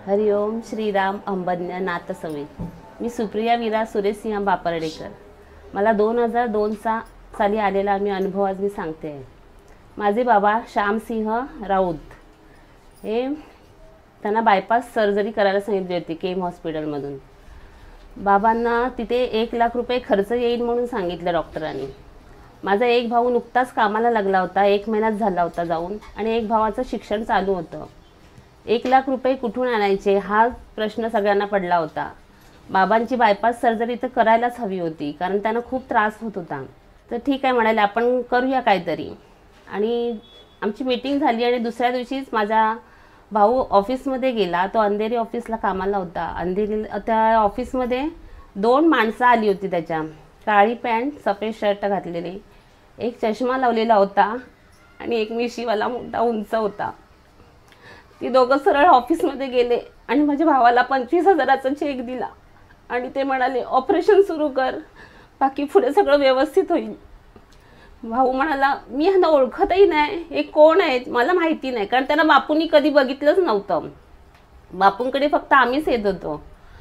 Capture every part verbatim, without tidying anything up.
हरिओम श्रीराम अंबज्ञ नाथसवे। मी सुप्रिया वीरा सुरेश सिंह बापर्डेकर। मला दोन हजार दोन सा साली आलेला मी अनुभव आज मी सांगते आहे। माझे बाबा श्यामसिंह राऊत हे त्यांना बायपास सर्जरी करायला सांगितली होती केम हॉस्पिटलमधून। बाबांना तिथे एक लाख रुपये खर्च येईल म्हणून सांगितलं डॉक्टरांनी। माझा एक भाऊ नुकताच कामाला लागला होता, एक महिन्यात झाला होता जाऊन, आणि एक भावाचं शिक्षण चालू होतं। एक लाख रुपये कुठून आणायचे हा प्रश्न सगळ्यांना पडला होता। बाबांची बायपास सर्जरी तर करायलाच हवी होती, कारण त्यांना खूप त्रास होत होता। तर ठीक आहे म्हणाले, आपण करूया काहीतरी। आणि आमची मीटिंग झाली आणि दुसऱ्या दिवशीच माझा भाऊ ऑफिसमध्ये गेला। तो अंधेरी ऑफिसला कामाला होता। अंधेरी त्या ऑफिसमध्ये दोन माणसं आली होती, त्याच्या काळी पॅन्ट सफेद शर्ट घातलेले, एक चष्मा लावलेला होता आणि एक मिशीवाला मोठा उंच होता। ती दोघं सरळ ऑफिसमध्ये गेले आणि माझ्या भावाला पंचवीस हजाराचा चेक दिला आणि ते म्हणाले ऑपरेशन सुरू कर, बाकी पुढे सगळं व्यवस्थित होईल। भाऊ म्हणाला मी ह्यांना ओळखतही नाही, हे कोण आहेत मला माहिती नाही, कारण त्यांना बापूंनी कधी बघितलंच नव्हतं। बापूंकडे फक्त आम्हीच येत होतो।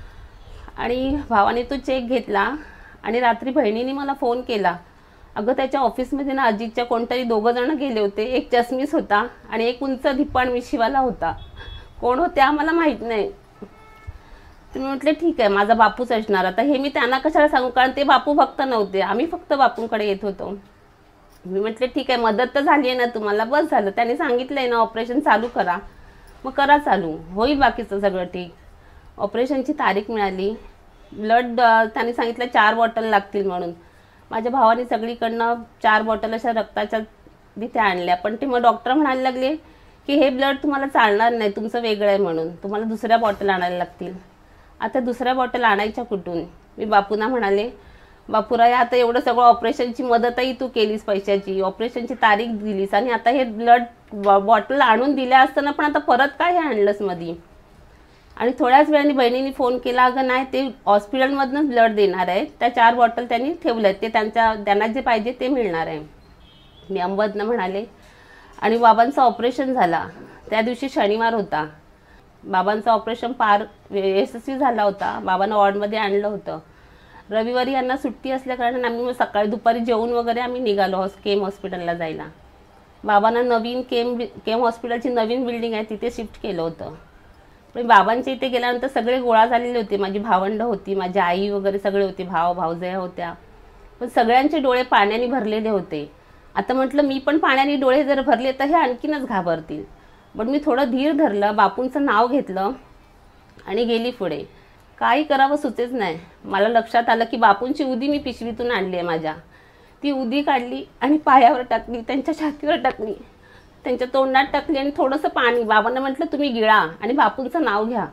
आणि भावाने तो चेक घेतला आणि रात्री बहिणीने मला फोन केला, अगं त्याच्या ऑफिसमध्ये ना अजितच्या कोणतरी दोघं जण गेले होते, एक चष्मीस होता आणि एक उंच धिप्पाड मिशीवाला होता, कोण होते आम्हाला माहीत नाही। तुम्ही म्हटले ठीक आहे, माझा बापूच असणार। आता हे मी त्यांना कशाला सांगू, कारण ते बापू फक्त नव्हते, आम्ही फक्त बापूंकडे येत होतो। मी म्हटले ठीक आहे, मदत तर झाली आहे ना तुम्हाला, बस झालं। त्यांनी सांगितलंय ना ऑपरेशन चालू करा, मग करा चालू, होईल बाकीचं सगळं ठीक। ऑपरेशनची तारीख मिळाली। ब्लड त्यांनी सांगितलं चार बॉटल लागतील म्हणून। माझ्या भावाने सगळीकडनं चार बॉटल अशा रक्ताच्या तिथे आणल्या, पण ते मग डॉक्टर म्हणायला लागले की हे ब्लड तुम्हाला चालणार नाही, तुमचं वेगळं आहे म्हणून, तुम्हाला दुसऱ्या बॉटल आणायला लागतील। आता दुसऱ्या बॉटल आणायच्या कुठून? मी बापूंना म्हणाले, बापूराया आता एवढं सगळं ऑपरेशनची मदतही तू केलीस, पैशाची, ऑपरेशनची तारीख दिलीस, आणि आता हे ब्लड बॉटल आणून दिल्या असताना पण आता परत काय हे आणलंस मधी? आणि थोड्याच वेळाने बहिणीने फोन केला, अगं नाही ते हॉस्पिटलमधूनच ब्लड देणार आहे, त्या चार बॉटल त्यांनी ठेवल्यात, ते त्यांच्या त्यांना जे पाहिजे ते मिळणार आहे। मी अंबदनं म्हणाले। आणि बाबांचं ऑपरेशन झाला त्या दिवशी शनिवार होता। बाबांचं ऑपरेशन पार यशस्वी झाला होता। बाबांना वॉर्डमध्ये आणलं होतं। रविवारी यांना सुट्टी असल्याकारणाने आम्ही मग सकाळी दुपारी जेवून वगैरे आम्ही निघालो हॉस केम हॉस्पिटलला जायला। बाबांना नवीन केम केम हॉस्पिटलची नवीन बिल्डिंग आहे तिथे शिफ्ट केलं होतं। पण बाबांच्या इथे गेल्यानंतर सगळे गोळा झालेले होते, माझी भावंड होती, माझी आई वगैरे सगळे होते, भाव भावजया होत्या, पण सगळ्यांचे डोळे पाण्याने भरलेले होते। आता म्हटलं मी पण पाण्याने डोळे जर भरले तर हे आणखीनच घाबरतील, पण मी थोडं धीर धरलं, बापूंचं नाव घेतलं आणि गेली पुढे। काही करावं सुचेच नाही। मला लक्षात आलं की बापूंची उदी मी पिशवीतून आणली आहे माझ्या, ती उदी काढली आणि पायावर टाकली, त्यांच्या छातीवर टाकली, त्यांच्या तोंडात टाकली आणि थोडंसं पाणी, बाबांना म्हटलं तुम्ही गिळा आणि बापूंचं नाव घ्या।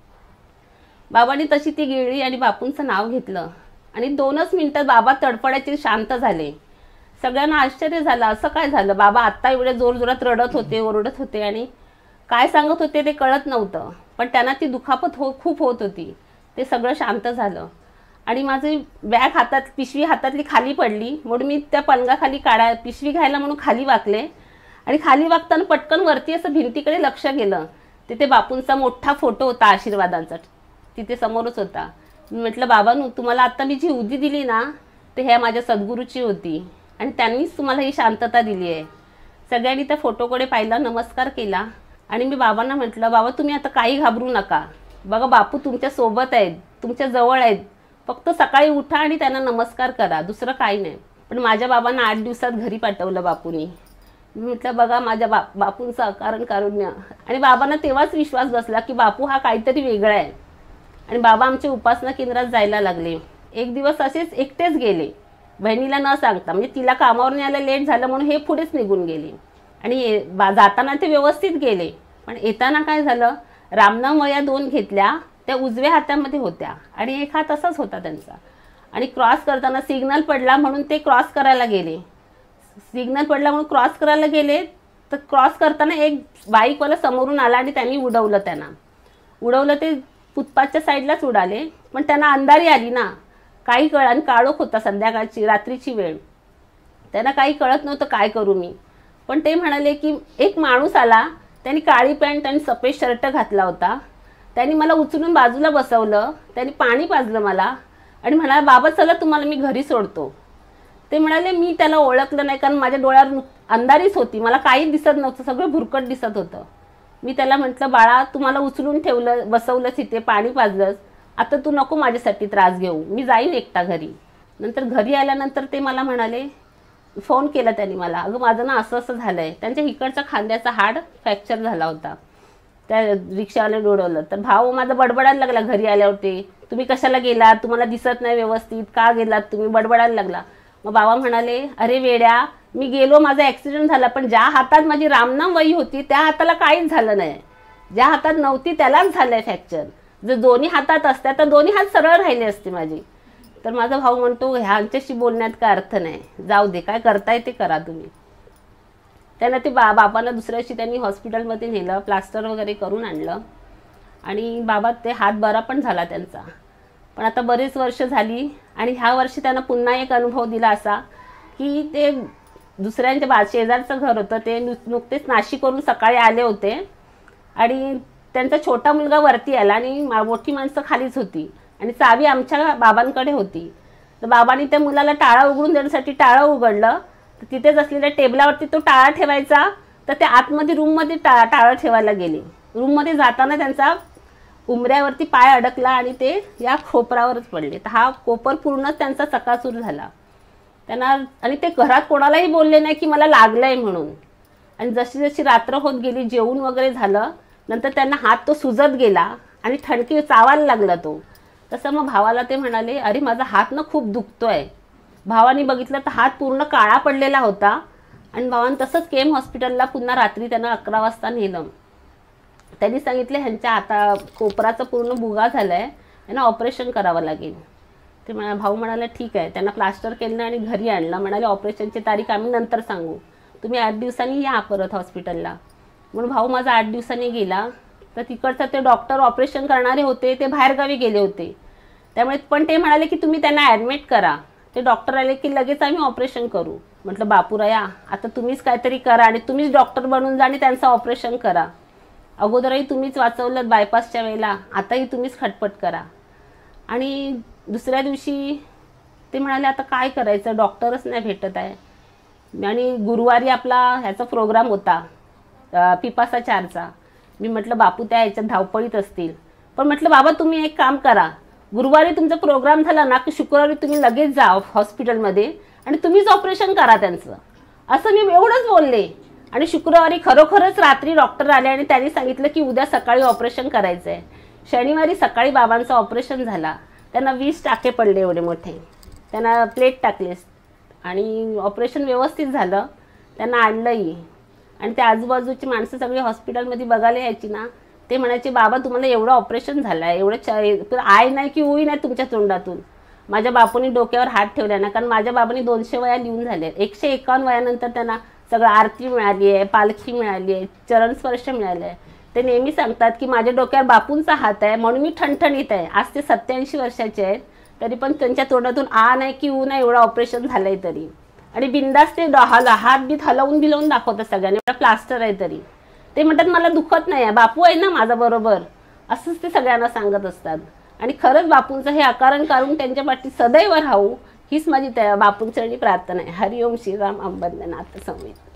बाबांनी तशी ती गिळली आणि बापूंचं नाव घेतलं आणि दोनच मिनिटात बाबा तडफडायचे, शांत झाले। सगळ्यांना आश्चर्य झालं, असं काय झालं? बाबा आत्ता एवढे जोरजोरात रडत होते, ओरडत होते आणि काय सांगत होते ते कळत नव्हतं, पण त्यांना ती दुखापत हो खूप होत होती। ते सगळं शांत झालं आणि माझी बॅग हातात, पिशवी हातातली खाली पडली, म्हणून मी त्या पलंगाखाली काढा पिशवी घ्यायला म्हणून खाली वाकले आणि खाली वागताना पटकन वरती असं भिंतीकडे लक्ष गेलं, तिथे बापूंचा मोठा फोटो होता आशीर्वादांचा, तिथे समोरच होता। मी म्हटलं बाबांनो, तुम्हाला आत्ता मी जी उदी दिली ना ते ह्या माझ्या सद्गुरूची होती आणि त्यांनीच तुम्हाला ही शांतता दिली आहे। सगळ्यांनी त्या फोटोकडे पाहिला, नमस्कार केला आणि मी बाबांना म्हटलं, बाबा तुम्ही आता काही घाबरू नका, बघा बापू तुमच्या सोबत आहेत, तुमच्या जवळ आहेत, फक्त सकाळी उठा आणि त्यांना नमस्कार करा, दुसरं काही नाही। पण माझ्या बाबांना आठ दिवसात घरी पाठवलं बापूंनी। मी म्हटलं बघा माझ्या बा बापूंचं अकारण कारुण्य, आणि बाबांना तेव्हाच विश्वास बसला की बापू हा काहीतरी वेगळा आहे। आणि बाबा आमच्या उपासना केंद्रात जायला लागले। एक दिवस असेच एकटेच गेले, बहिणीला न सांगता, म्हणजे तिला कामावरून यायला लेट झालं म्हणून हे पुढेच निघून गेले। आणि जाताना ते व्यवस्थित गेले, पण येताना काय झालं, रामनाम वया दोन घेतल्या, त्या उजव्या हातामध्ये होत्या आणि एक हात असाच होता त्यांचा, आणि क्रॉस करताना सिग्नल पडला म्हणून ते क्रॉस करायला गेले। सिग्नल पडला म्हणून क्रॉस करायला गेले तर क्रॉस करताना एक बाईकवाला समोरून आला आणि त्यांनी उडवलं, त्यांना उडवलं, ते फुटपाथच्या साईडलाच उडाले, पण त्यांना अंधारी आली ना, काही कळ, आणि काळोख होता, संध्याकाळची रात्रीची वेळ, त्यांना काही कळत नव्हतं काय करू मी। पण ते म्हणाले की एक माणूस आला, त्यांनी काळी पॅन्ट आणि सफेद शर्ट घातला होता, त्यांनी मला उचलून बाजूला बसवलं, त्यांनी पाणी पाजलं मला आणि म्हणाला, बाबा चला तुम्हाला मी घरी सोडतो. ते म्हणाले, मी त्याला ओळखलं नाही कारण माझ्या डोळ्यावर अंधारीच होती, मला काही दिसत नव्हतं, सगळं भुरकट दिसत होतं. मी त्याला म्हटलं, बाळा तुम्हाला उचलून ठेवलं, बसवलंच इथे, पाणी पाजलंस, आता तू नको माझ्यासाठी त्रास घेऊ, मी जाईन एकटा घरी. नंतर घरी आल्यानंतर ते मला म्हणाले, फोन केला त्यांनी मला, अगं माझं ना असं असं झालं आहे. त्यांच्या इकडचा खांद्याचा हाड फ्रॅक्चर झाला होता. त्या रिक्षावाल्याने उडवलं. तर भाऊ माझा बडबडायला लागला घरी आल्यावरती, तुम्ही कशाला गेलात, तुम्हाला दिसत नाही व्यवस्थित, का गेलात तुम्ही, बडबडायला लागला. मग बाबा म्हणाले, अरे वेड्या, मी गेलो, माझा ॲक्सिडेंट झाला, पण ज्या हातात माझी रामनाम वही होती त्या हाताला काहीच झालं नाही, ज्या हातात नव्हती त्यालाच झालं आहे फ्रॅक्चर. जर दोन्ही हातात असत्या तर दोन्ही हात सरळ राहिले असते माझे. तर माझा भाऊ म्हणतो, ह्यांच्याशी बोलण्यात काय अर्थ नाही, जाऊ दे, काय करताय ते करा तुम्ही. त्यांना ते बा बाबांना दुसऱ्या दिवशी त्यांनी हॉस्पिटलमध्ये नेलं, प्लास्टर वगैरे करून आणलं आणि बाबा ते हात बरा पण झाला त्यांचा. पण आता बरेच वर्ष झाली आणि ह्या वर्षी त्यांना पुन्हा एक अनुभव दिला असा की ते दुसऱ्यांच्या बा शेजारचं घर होतं, ते नु नुकतेच नाशिकवरून सकाळी आले होते आणि त्यांचा छोटा मुलगा वरती आला आणि मोठी माणसं खालीच होती आणि चावी आमच्या बाबांकडे होती. तर बाबांनी त्या मुलाला टाळा उघडून देण्यासाठी टाळं उघडलं, तर तिथेच असलेल्या टेबलावरती तो टाळा ठेवायचा, तर ते आतमध्ये रूममध्ये टा टाळं ठेवायला गेले. रूममध्ये जाताना त्यांचा उमऱ्यावरती पाय अडकला आणि ते या खोपरावरच पडले. तर हा कोपर पूर्णच त्यांचा चकाचूर झाला. त्यांना आणि ते घरात कोणालाही बोलले नाही की मला लागलंय म्हणून. आणि जशी जशी रात्र होत गेली, जेवून वगैरे झालं, नंतर त्यांना हात तो सुजत गेला आणि ठणकी चावायला लागला तो. तसं मग भावाला ते म्हणाले, अरे माझा हात ना खूप दुखतोय. भावाने बघितलं तर हात पूर्ण काळा पडलेला होता आणि भावानं तसंच केम हॉस्पिटलला पुन्हा रात्री त्यांना अकरा वाजता नेलं. त्यांनी सांगितले, ह्यांच्या आता कोपराचा पूर्ण बुगा झाला आहे, यांना ऑपरेशन करावं लागेल. ते म्हणा भाऊ म्हणाला ठीक आहे. त्यांना प्लास्टर केलं आणि घरी आणलं. म्हणाले ऑपरेशनची तारीख आम्ही नंतर सांगू, तुम्ही आठ दिवसांनी या परत हॉस्पिटलला. म्हणून भाऊ माझा आठ दिवसांनी गेला. तर तिकडचं ते डॉक्टर ऑपरेशन करणारे होते ते बाहेरगावी गेले होते, त्यामुळे पण ते म्हणाले की तुम्ही त्यांना ॲडमिट करा. ते डॉक्टर आले की लगेच आम्ही ऑपरेशन करू. म्हटलं बापूराया, आता तुम्हीच काहीतरी करा आणि तुम्हीच डॉक्टर बनून जा आणि त्यांचं ऑपरेशन करा. अगोदरही तुम्हीच वाचवलं बायपासच्या वेळेला, आताही तुम्हीच खटपट करा. आणि दुसऱ्या दिवशी ते म्हणाले आता काय करायचं, डॉक्टरच नाही भेटत आहे. आणि गुरुवारी आपला ह्याचा प्रोग्राम होता पिपासा चारचा. मी म्हटलं बापू त्या ह्याच्यात धावपळीत असतील, पण म्हटलं बाबा तुम्ही एक काम करा, गुरुवारी तुमचा प्रोग्राम झाला ना की शुक्रवारी तुम्ही लगेच जा हॉस्पिटलमध्ये आणि तुम्हीच ऑपरेशन करा त्यांचं. असं मी एवढंच बोलले. आणि शुक्रवारी खरोखरच रात्री डॉक्टर आले आणि त्यांनी सांगितलं की उद्या सकाळी ऑपरेशन करायचं आहे. शनिवारी सकाळी बाबांचं ऑपरेशन झाला. त्यांना वीस टाके पडले एवढे मोठे, त्यांना प्लेट टाकलेस आणि ऑपरेशन व्यवस्थित झालं. त्यांना आणलंही आणि त्या आजूबाजूची माणसं सगळी हॉस्पिटलमध्ये बघायला यायची ना, ते म्हणायचे बाबा तुम्हाला एवढं ऑपरेशन झालं आहे, एवढं आय नाही की उई नाही तुमच्या तोंडातून. माझ्या बापूंनी डोक्यावर हात ठेवला ना, कारण माझ्या बाबांनी दोनशे वया लिहून झाले. एकशे एकावन्न वयानंतर त्यांना सगळं आरती मिळाली आहे, पालखी मिळाली आहे, चरणस्पर्श मिळाले आहे. ते नेहमी सांगतात की माझ्या डोक्यावर बापूंचा हात आहे म्हणून मी ठणठणीत आहे. आज ते सत्याऐंशी वर्षाचे आहेत, तरी पण त्यांच्या तोंडातून आ नाही की ऊ नाही एवढं ऑपरेशन झालं आहे तरी. आणि बिंदास ते हात बीत हलवून बिलवून दाखवतात सगळ्यांनी, एवढा प्लास्टर आहे तरी. ते म्हणतात मला दुखत नाही आहे, बापू आहे ना माझा बरोबर, असंच ते सगळ्यांना सांगत असतात. आणि खरंच बापूंचं हे आकारण काढून त्यांच्या पाठी सदैव राहू हीच माझी त्या बापूंचरणी प्रार्थना आहे. हरिओम श्रीराम अंबज्ञनाथ संवित.